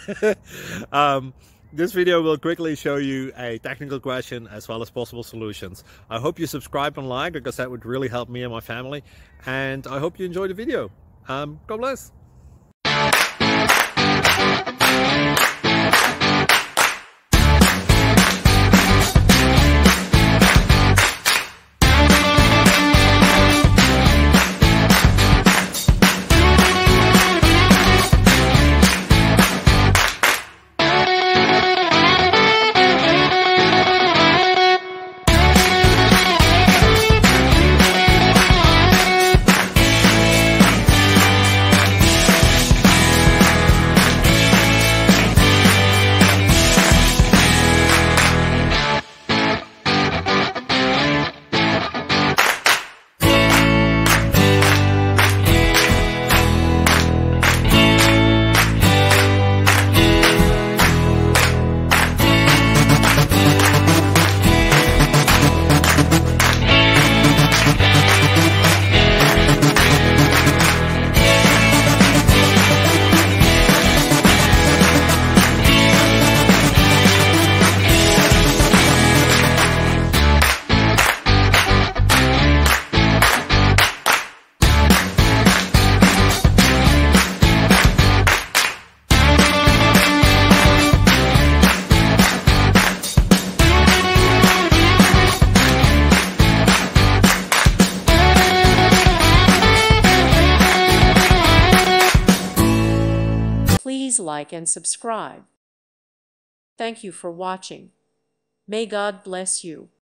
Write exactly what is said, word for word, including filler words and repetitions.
um, this video will quickly show you a technical question as well as possible solutions. I hope you subscribe and like, because that would really help me and my family. And I hope you enjoy the video. Um, God bless. Please like and subscribe. Thank you for watching. May God bless you.